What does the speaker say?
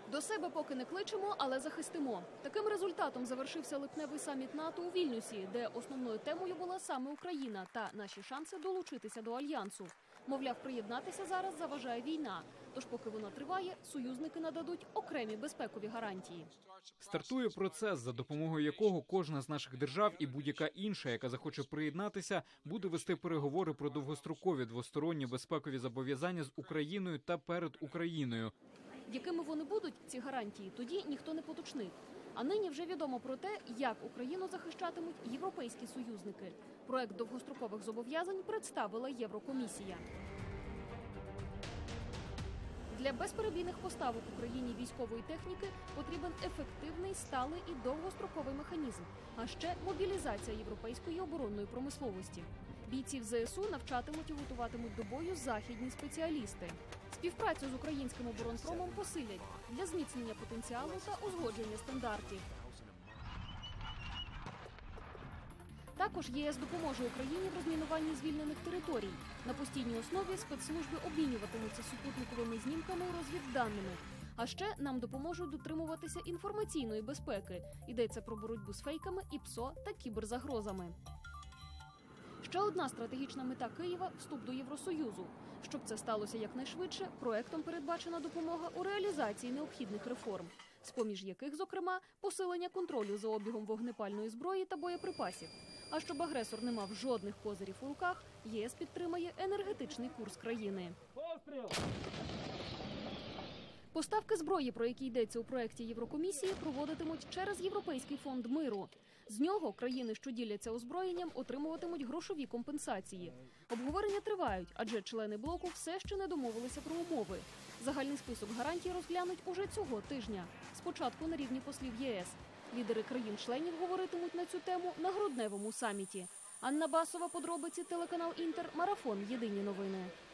До себе поки не кличемо, але захистимо. Таким результатом завершився липневий саміт НАТО у Вільнюсі, де основною темою була саме Україна та наші шанси долучитися до Альянсу. Мовляв, приєднатися зараз заважає війна. Тож поки вона триває, союзники нададуть окремі безпекові гарантії. Стартує процес, за допомогою якого кожна з наших держав і будь-яка інша, яка захоче приєднатися, буде вести переговори про довгострокові двосторонні безпекові зобов'язання з Україною та перед Україною. Якими вони будуть, ці гарантії, тоді ніхто не поточнив. А нині вже відомо про те, як Україну захищатимуть європейські союзники. Проект довгострокових зобов'язань представила Єврокомісія. Для безперебійних поставок Україні військової техніки потрібен ефективний, сталий і довгостроковий механізм, а ще мобілізація європейської оборонної промисловості. Бійців ЗСУ навчатимуть і готуватимуть до бою західні спеціалісти. Співпрацю з українським оборонпромом посилять для зміцнення потенціалу та узгодження стандартів. Також ЄС допоможе Україні в розмінуванні звільнених територій. На постійній основі спецслужби обмінюватимуться супутниковими знімками і розвідданими. А ще нам допоможуть дотримуватися інформаційної безпеки. Йдеться про боротьбу з фейками, ІПСО та кіберзагрозами. Ще одна стратегічна мета Києва – вступ до Євросоюзу. Щоб це сталося якнайшвидше, проектом передбачена допомога у реалізації необхідних реформ, з-поміж яких, зокрема, посилення контролю за обігом вогнепальної зброї та боєприпасів. А щоб агресор не мав жодних козирів у руках, ЄС підтримає енергетичний курс країни. Поставки зброї, про які йдеться у проєкті Єврокомісії, проводитимуть через Європейський фонд миру. З нього країни, що діляться озброєнням, отримуватимуть грошові компенсації. Обговорення тривають, адже члени блоку все ще не домовилися про умови. Загальний список гарантій розглянуть уже цього тижня. Спочатку на рівні послів ЄС. Лідери країн-членів говоритимуть на цю тему на грудневому саміті. Анна Басова, подробиці, телеканал Інтер, Марафон, Єдині новини.